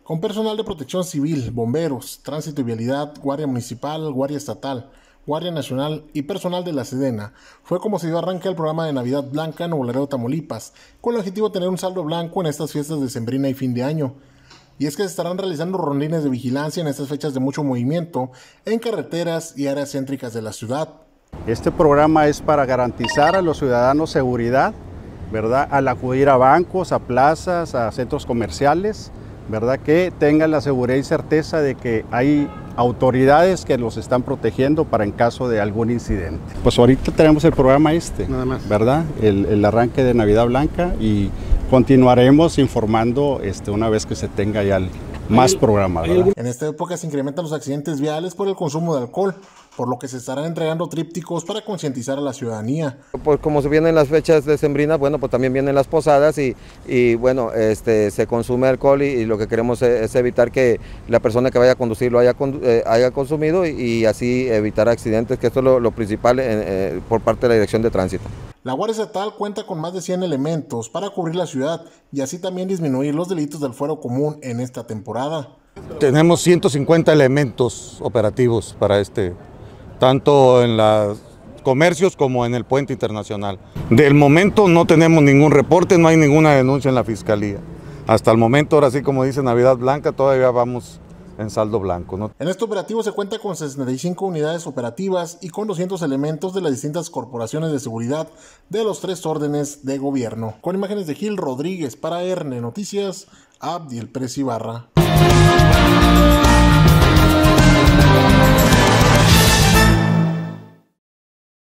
con personal de protección civil, bomberos, tránsito y vialidad, guardia municipal, guardia estatal, Guardia Nacional y personal de la Sedena. Fue como se dio arranque al programa de Navidad Blanca en Nuevo Laredo, Tamaulipas, con el objetivo de tener un saldo blanco en estas fiestas de Sembrina y fin de año. Y es que se estarán realizando rondines de vigilancia en estas fechas de mucho movimiento en carreteras y áreas céntricas de la ciudad. Este programa es para garantizar a los ciudadanos seguridad, ¿verdad? Al acudir a bancos, a plazas, a centros comerciales, ¿verdad? Que tengan la seguridad y certeza de que hay autoridades que los están protegiendo para en caso de algún incidente. Pues ahorita tenemos el programa nada más, ¿verdad? El arranque de Navidad Blanca, y continuaremos informando una vez que se tenga ya más programas, ¿verdad? En esta época se incrementan los accidentes viales por el consumo de alcohol, por lo que se estarán entregando trípticos para concientizar a la ciudadanía. Pues como se vienen las fechas decembrinas, bueno, pues también vienen las posadas y bueno, se consume alcohol y lo que queremos es evitar que la persona que vaya a conducir lo haya consumido y así evitar accidentes, que esto es lo principal por parte de la Dirección de Tránsito. La Guardia Estatal cuenta con más de 100 elementos para cubrir la ciudad y así también disminuir los delitos del fuero común en esta temporada. Tenemos 150 elementos operativos para tanto en los comercios como en el puente internacional. Del momento no tenemos ningún reporte, no hay ninguna denuncia en la Fiscalía. Hasta el momento, ahora sí, como dice Navidad Blanca, todavía vamos en saldo blanco, ¿no? En este operativo se cuenta con 65 unidades operativas y con 200 elementos de las distintas corporaciones de seguridad de los 3 órdenes de gobierno. Con imágenes de Gil Rodríguez para ERNE Noticias, Abdiel Pérez Ibarra.